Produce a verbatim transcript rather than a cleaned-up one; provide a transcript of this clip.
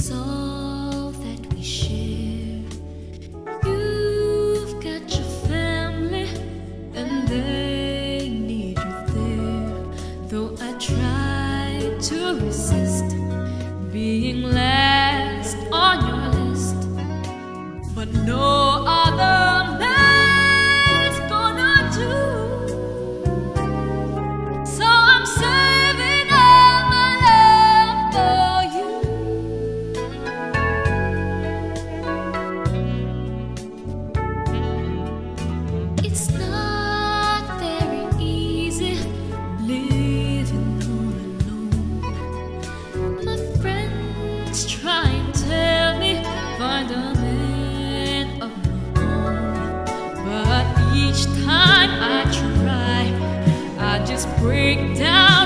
It's all that we share. You've got your family, and they need you there. Though I try to resist being last on your list, but no other man's gonna do. So I'm saving all my love for you. It's not very easy living all alone. My friends try and tell me find a man of my own, but each time I try, I just break down.